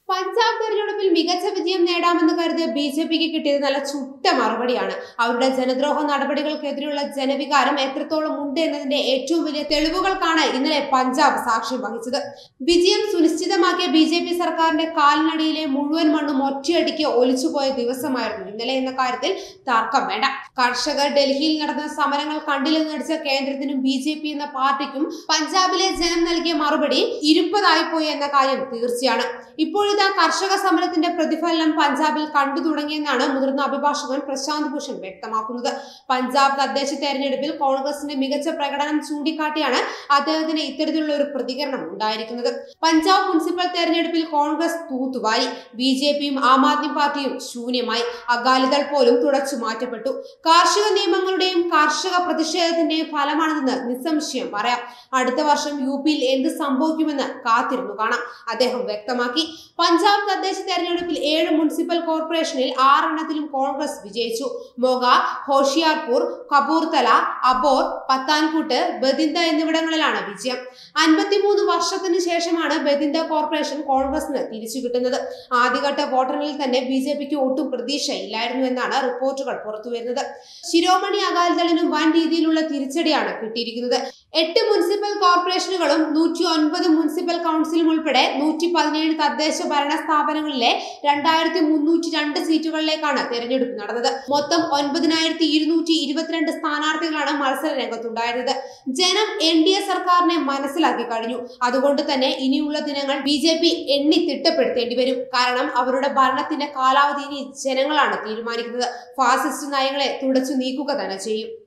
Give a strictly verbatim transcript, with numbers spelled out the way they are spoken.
പഞ്ചാബ് തെരഞ്ഞെടുപ്പിൽ മികച്ച വിജയം നേടാമെന്ന് കരുതിയ ബി ജെ പിക്ക് കിട്ടിയത് നല്ല ചുട്ട മറുപടിയാണ്. അവരുടെ ജനദ്രോഹ നടപടികൾക്കെതിരെയുള്ള ജനവികാരം എത്രത്തോളം ഉണ്ട് എന്നതിന്റെ ഏറ്റവും വലിയ തെളിവുകൾക്കാണ് ഇന്നലെ പഞ്ചാബ് സാക്ഷ്യം വഹിച്ചത്. വിജയം സുനിശ്ചിതമാക്കിയ ബി ജെ പി സർക്കാരിന്റെ കാലിനടിയിലെ മുഴുവൻ മണ്ണും ഒറ്റയടിക്ക് ഒലിച്ചുപോയ ദിവസമായിരുന്നു ഇന്നലെ എന്ന കാര്യത്തിൽ തർക്കം വേണ്ട. കർഷകർ ഡൽഹിയിൽ നടന്ന സമരങ്ങൾ കണ്ടില്ലെന്ന് നടിച്ച കേന്ദ്രത്തിനും ബി ജെ പി എന്ന പാർട്ടിക്കും പഞ്ചാബിലെ ജനം നൽകിയ മറുപടി ഇരുപതായിപ്പോയി എന്ന കാര്യം തീർച്ചയാണ്. ഇപ്പോഴിതാ കർഷക സമരത്തിന്റെ പ്രതിഫലനം പഞ്ചാബിൽ കണ്ടു തുടങ്ങിയെന്നാണ് മുതിർന്ന അഭിഭാഷകൻ പ്രശാന്ത് ഭൂഷൺ വ്യക്തമാക്കുന്നത്. പഞ്ചാബ് തദ്ദേശ തെരഞ്ഞെടുപ്പിൽ കോൺഗ്രസിന്റെ മികച്ച പ്രകടനം ചൂണ്ടിക്കാട്ടിയാണ് അദ്ദേഹത്തിന് ഇത്തരത്തിലുള്ള ഒരു പ്രതികരണം ഉണ്ടായിരിക്കുന്നത്. പഞ്ചാബ് മുനിസിപ്പൽ തെരഞ്ഞെടുപ്പിൽ കോൺഗ്രസ് തൂത്തുവാരി, ബി ജെ പിയും ആം ആദ്മി പാർട്ടിയും ശൂന്യമായി, അകാലിദൾ പോലും തുടച്ചു മാറ്റപ്പെട്ടു. കാർഷിക നിയമങ്ങളുടെയും കർഷക പ്രതിഷേധത്തിന്റെയും ഫലമാണെന്ന് നിസ്സംശയം പറയാം. അടുത്ത വർഷം യു പിയിൽ എന്ത് സംഭവിക്കുമെന്ന് കാത്തിരുന്നു കാണാം, അദ്ദേഹം വ്യക്തമാക്കി. പഞ്ചാബ് തദ്ദേശ തെരഞ്ഞെടുപ്പിൽ ഏഴ് മുനിസിപ്പൽ കോർപ്പറേഷനിൽ ആറെണ്ണത്തിലും കോൺഗ്രസ് വിജയിച്ചു. മോഗ, ഹോഷിയാർപൂർ, കപൂർത്തല, അബോർ, പത്താൻകൂട്ട്, ബതിന്ദ എന്നിവിടങ്ങളിലാണ് വിജയം. അൻപത്തിമൂന്ന് വർഷത്തിന് ശേഷമാണ് ബതിന്ദ കോർപ്പറേഷൻ കോൺഗ്രസിന് തിരിച്ചു കിട്ടുന്നത്. ആദ്യഘട്ട വോട്ടെണ്ണലിൽ തന്നെ ബി ജെ പിക്ക് ഒട്ടും പ്രതീക്ഷയില്ലായിരുന്നു എന്നാണ് റിപ്പോർട്ടുകൾ പുറത്തുവരുന്നത്. ശിരോമണി അകാലിദളിനും വൻ രീതിയിലുള്ള തിരിച്ചടിയാണ് കിട്ടിയിരിക്കുന്നത്. എട്ട് മുനിസിപ്പൽ കോർപ്പറേഷനുകളും നൂറ്റി ഒൻപത് മുനിസിപ്പൽ കൗൺസിലും ഉൾപ്പെടെ നൂറ്റി പതിനേഴ് തദ്ദേശ ഭരണ സ്ഥാപനങ്ങളിലെ രണ്ടായിരത്തി മുന്നൂറ്റി രണ്ട് സീറ്റുകളിലേക്കാണ് തെരഞ്ഞെടുപ്പ് നടന്നത്. മൊത്തം ഒൻപതിനായിരത്തി ഇരുന്നൂറ്റി ഇരുപത്തിരണ്ട് സ്ഥാനാർത്ഥികളാണ് മത്സര രംഗത്തുണ്ടായിരുന്നത്. ജനം എൻ ഡി എ സർക്കാരിനെ മനസ്സിലാക്കി കഴിഞ്ഞു. അതുകൊണ്ട് തന്നെ ഇനിയുള്ള ദിനങ്ങൾ ബി ജെ പി എണ്ണി തിട്ടപ്പെടുത്തേണ്ടി വരും. കാരണം അവരുടെ ഭരണത്തിന്റെ കാലാവധി ഇനി ജനങ്ങളാണ് തീരുമാനിക്കുന്നത്. ഫാസിസ്റ്റ് നയങ്ങളെ തുടച്ചു നീക്കുക തന്നെ ചെയ്യും.